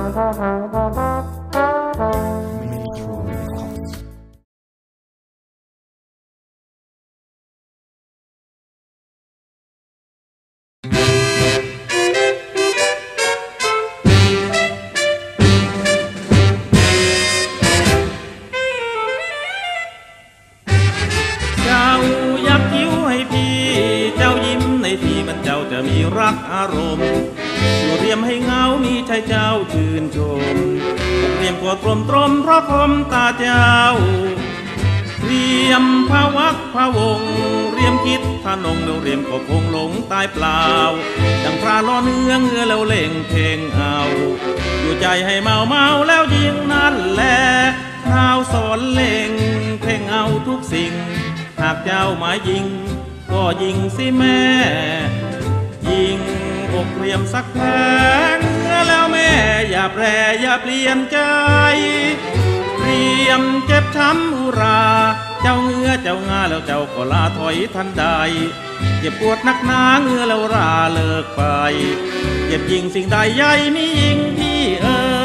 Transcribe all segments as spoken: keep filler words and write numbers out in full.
รักอารมณ์อยู่เรียมให้เงามีใจเจ้าชื่นชมเรียมกดกลมตรมเพราะคมตาเจ้าเรียมพะวักพะวงเรียมคิดทะนงเราเรียมก็คงหลงตายเปล่าดังพระล้อเนื้อเงือแล้วเล่งเพลงเอาอยู่ใจให้เมาเมาแล้วยิงนั่นแหละข้าวสอนเล่งเพลงเอาทุกสิ่งหากเจ้าหมายยิงก็ยิงสิแม่ยิงอกเรียมสักแผลเนื้อแล้วแม่อย่าแปรอย่าเปลี่ยนใจเรียมเจ็บช้ำอุราเจ้าเงือเจ้างาแล้วเจ้าก็ลาถอยทันใดเจ็บปวดนักหนาเงือแล้วราเลิกไปเจ็บยิงสิ่งใดใหญ่มียิงที่เออ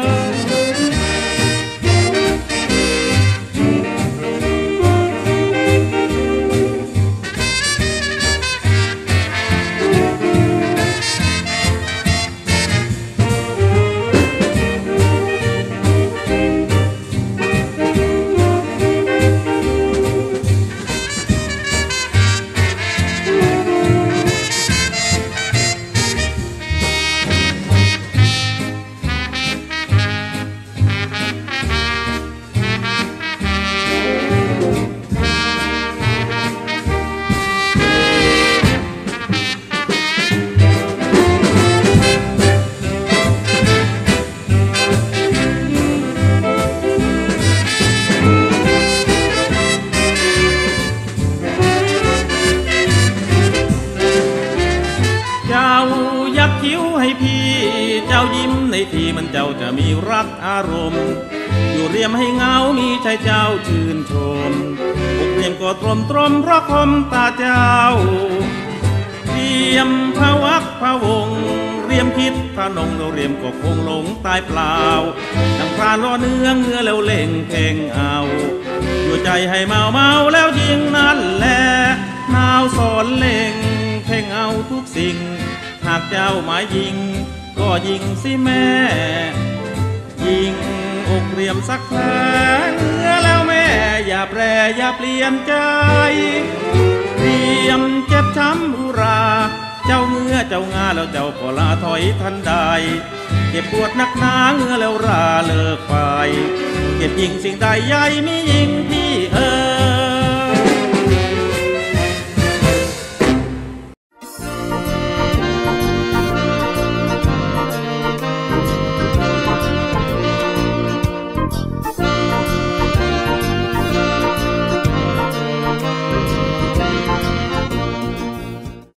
ที่มันเจ้าจะมีรักอารมณ์อยู่เรียมให้เงามีใจเจ้าชื่นชมอกเรียมก็ตรมตรมเพราะคมตาเจ้าเรียมพะวักพะวงเรียมคิดพะนงเราเรียมก็คงหลงตายเปล่าดังพรานล้อเนื้อเงือแล้วเล่งเพลงเอาอยู่ใจให้เมาเมาแล้วยิงนั่นแหละนาวสอนเล่งเพลงเอาทุกสิ่งหากเจ้าหมายยิงก็ยิงสิแม่ยิงอกเรียมสักแผลเนื้อแล้วแม่อย่าแปรอย่าเปลี่ยนใจเรียมเจ็บช้ำอุราเจ้าเงือเจ้างาแล้วเจ้าก็ลาถอยทันใดเจ็บปวดนักหนาเงือแล้วราเลิกไปเก็บยิงสิ่งใดใหญ่มียิงที่เอ